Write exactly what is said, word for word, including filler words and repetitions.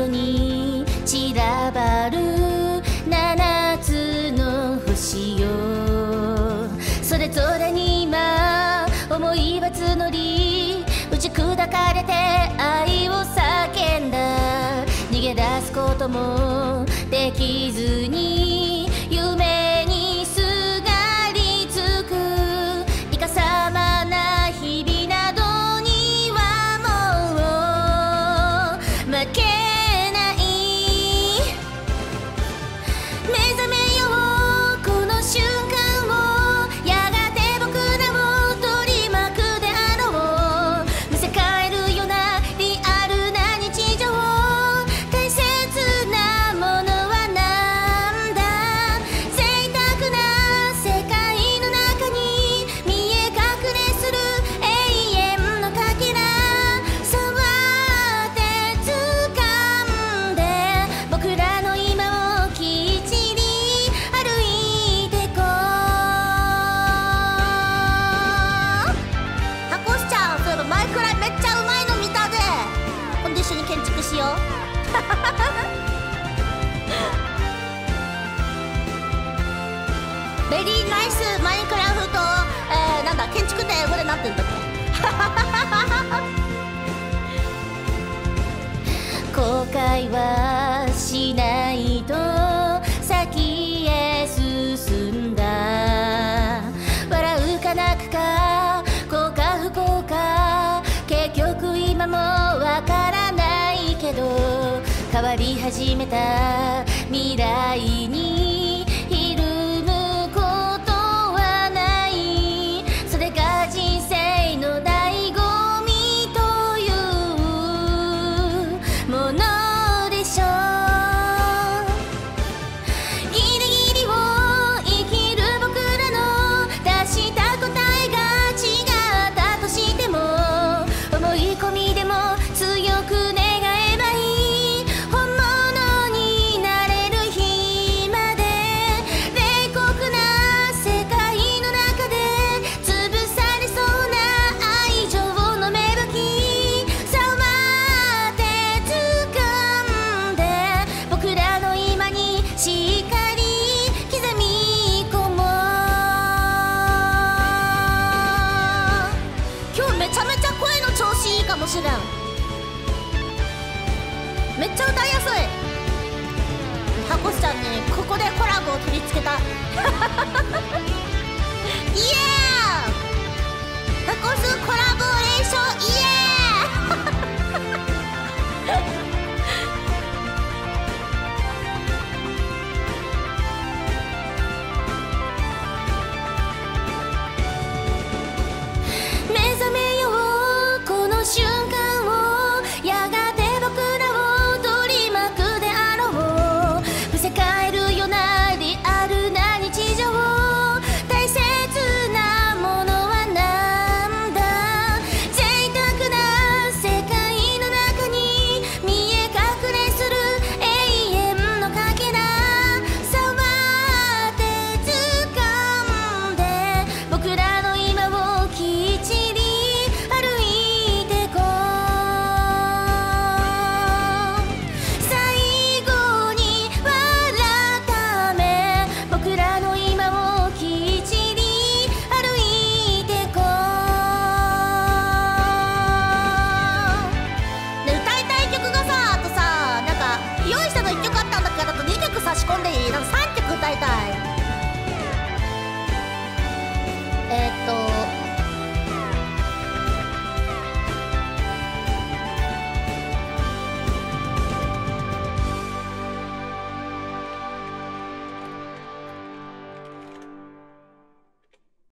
に散らばる七つの星よ。それぞれに今思いは募り、打ち砕かれて愛を叫んだ。逃げ出すこともできずに夢にすがりつく。いかさまな日々などにはもう負けない。目覚めようこの瞬間を、やがて僕らを取り巻くであろう。見せ替えるようなリアルな日常。大切なものはなんだ。贅沢な世界の中に見え隠れする永遠のかけら。触って掴んで僕らの今をきっちり歩いてこう。タコスちゃん、そういえば前くらいめっちゃうまいの見たぜ。今度一緒に建築しよう。ベリーナイスマインクラフト、えー、なんだ建築って英語でなんて言うんだっけ。後悔はしないと先へ進んだ。笑うか泣くか幸か不幸か、結局今もわからないけど、変わり始めた未来